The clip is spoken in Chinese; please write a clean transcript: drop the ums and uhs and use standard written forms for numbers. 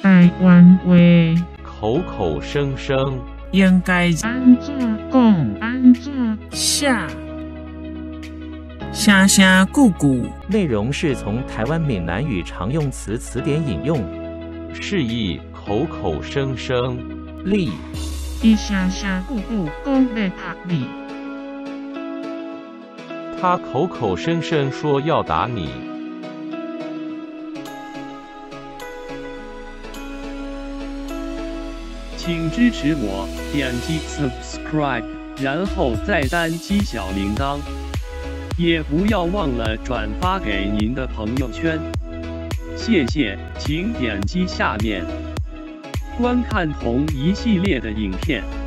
台湾话口口声声应该安怎讲？安怎写？声声句句， 内容是从台湾闽南语常用词词典引用， 释义口口声声。 例伊声声句句讲要读你， 他口口声声说要打你。 请支持我，点击 subscribe， 然后再单击小铃铛，也不要忘了转发给您的朋友圈。谢谢，请点击下面观看同一系列的影片。